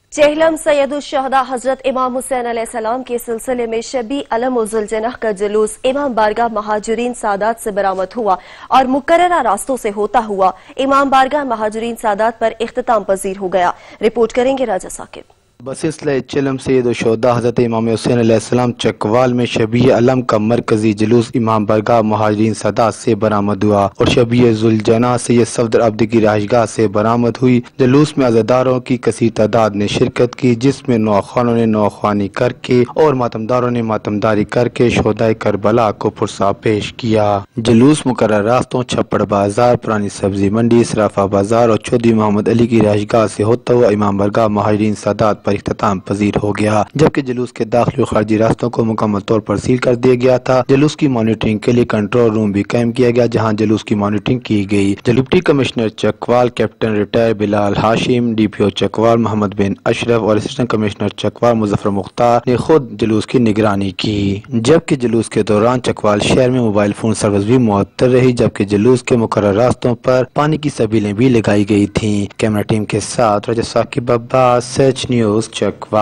चेहलम सैयदुश्शहदा हजरत इमाम हुसैन अलैहिस्सलाम के सिलसिले में शबी अलम ज़ुलजनाह का जुलूस इमाम बारगाह महाजुरीन सादात से बरामद हुआ और मुकर्ररा रास्तों से होता हुआ इमाम बारगाह महाजुरीन सादात पर इख्तिताम पजीर हो गया। रिपोर्ट करेंगे राजा साकिब। बसिलसिला चेहलम सैयदुश्शहदा हजरत इमाम हुसैन अलैहिस्सलाम चकवाल में शबी अलम का मरकजी जुलूस इमाम बारगाह महाजुरीन सादात से बरामद हुआ और शबी ज़ुलजनाह सैयद सफदर अब्दी की रहायशगाह से बरामद हुई। जुलूस में अज़ादारों की कसीर तादाद ने शिरकत की, जिसमें नौख्वानों ने नौख्वानी करके और मातमदारों ने मातमदारी करके शोहदाए करबला को पुरसा पेश किया। जुलूस मुकर्रर रास्तों छप्पड़ बाजार, पुरानी सब्जी मंडी, सराफा बाजार और चौधरी मोहम्मद अली की रहायशगाह से होता हुआ इमाम बारगाह महाजुरीन सादात पर इख्तिताम पजीर हो गया, जबकि जुलूस के दाखिली और खारजी रास्तों को मुकम्मल तौर पर सील कर दिया गया था। जुलूस की मॉनिटरिंग के लिए कंट्रोल रूम भी कायम किया गया, जहां जुलूस की मॉनिटरिंग की गई। Deputy commissioner Chakwal captain retire Bilal Hashim, DPO Chakwal Mohammad bin Ashraf और असिस्टेंट कमिश्नर चकवाल मुजफ्फर मुख्तार ने खुद जुलूस की निगरानी की, जबकि जुलूस के दौरान चकवाल शहर में मोबाइल फोन सर्विस भी मुअत्तल रही, जबकि जुलूस के मुकर्रर रास्तों पर पानी की सबीलें भी लगाई गई थी। कैमरा टीम के साथ राजा साकिब अब्बास, सच न्यूज़ चकवाल।